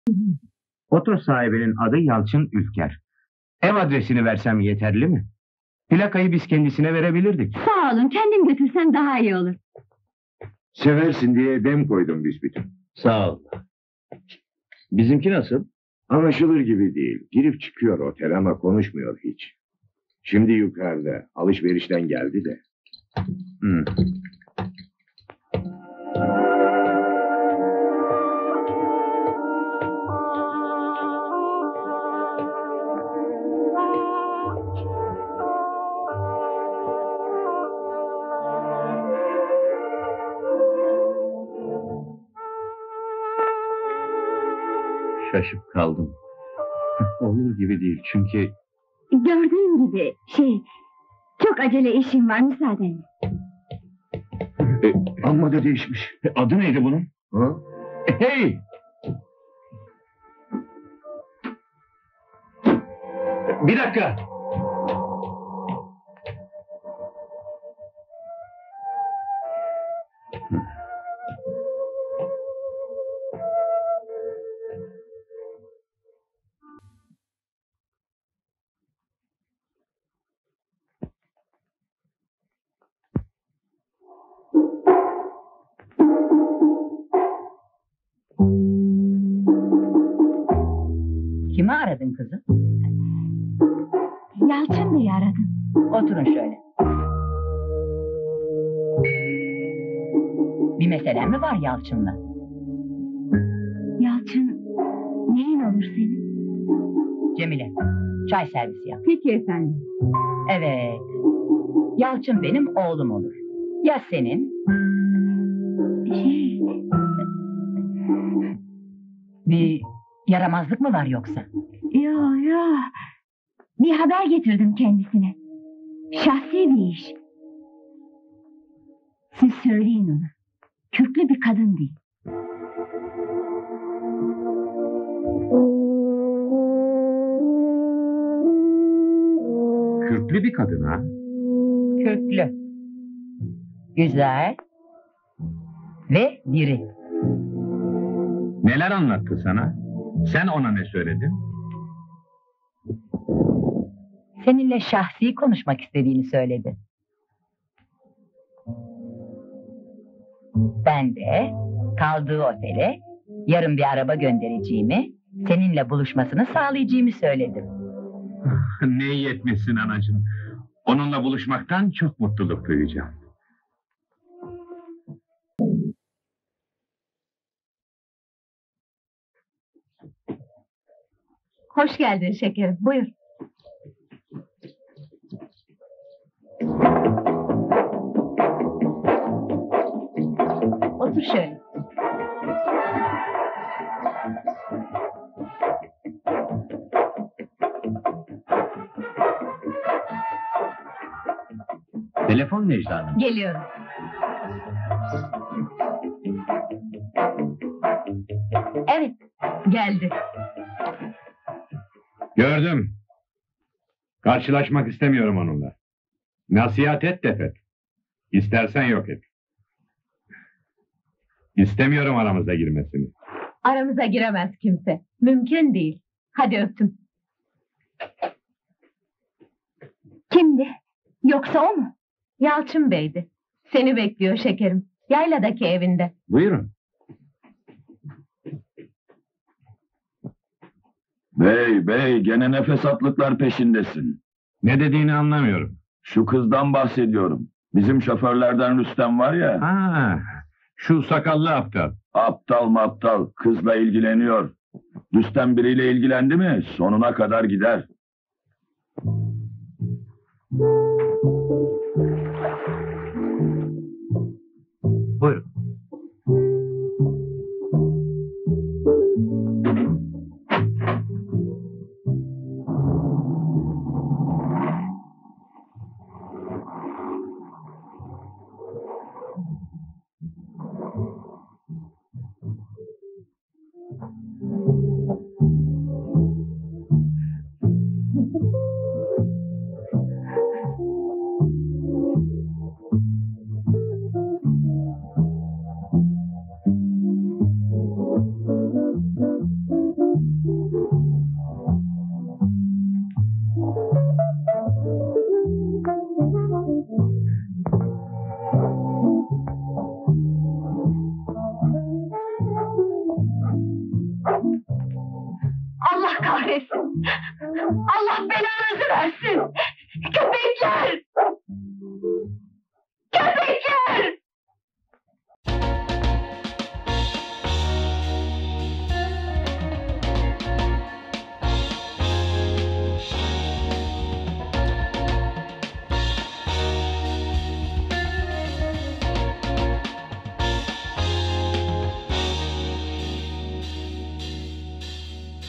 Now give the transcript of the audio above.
Oto sahibinin adı Yalçın Ülker. Ev adresini versem yeterli mi? Plakayı biz kendisine verebilirdik. Sağ olun, kendim götürsem daha iyi olur. Seversin diye dem koydum büsbütün. Sağ ol. Bizimki nasıl? Anlaşılır gibi değil. Girip çıkıyor otel ama konuşmuyor hiç. Şimdi yukarıda. Alışverişten geldi de. Hı. Şaşıp kaldım. Olur gibi değil çünkü... Gördüğün gibi, çok acele işim var, müsaadenle. Amma da değişmiş. Adı neydi bunun? Ha? Hey! Bir dakika! Kimi aradın kızım? Yalçın Bey'i aradım. Oturun şöyle. Bir meselen mi var Yalçın'la? Yalçın, neyin olur senin? Cemile, çay servisi yap. Peki efendim. Evet. Yalçın benim oğlum olur. Ya senin? Bir yaramazlık mı var yoksa? Yo. Bir haber getirdim kendisine. Şahsi bir iş. Siz söyleyin ona. Kürklü bir kadın değil. Kürklü bir kadın ha? Kürklü. Güzel. Ve diri. Neler anlattı sana? Sen ona ne söyledin? Seninle şahsi konuşmak istediğini söyledi. Ben de kaldığı otele yarın bir araba göndereceğimi, seninle buluşmasını sağlayacağımı söyledim. Ne iyi etmişsin anacığım. Onunla buluşmaktan çok mutluluk duyacağım. Hoş geldin şekerim. Buyur. Otur şöyle. Telefon Necla Hanım. Geliyorum. Evet, geldi. Gördüm. Karşılaşmak istemiyorum onunla. Nasihat et Tefet. İstersen yok et. İstemiyorum aramıza girmesini. Aramıza giremez kimse. Mümkün değil. Hadi öptüm. Kimdi? Yoksa o mu? Yalçın Bey'di. Seni bekliyor şekerim. Yayladaki evinde. Buyurun. Bey, gene ne fesatlıklar peşindesin. Ne dediğini anlamıyorum. Şu kızdan bahsediyorum. Bizim şoförlerden Rüstem var ya. Ha, şu sakallı aptal. Aptal maptal, kızla ilgileniyor. Rüstem biriyle ilgilendi mi sonuna kadar gider. Buyurun. Allah belanızı versin! Köpekler! Köpekler!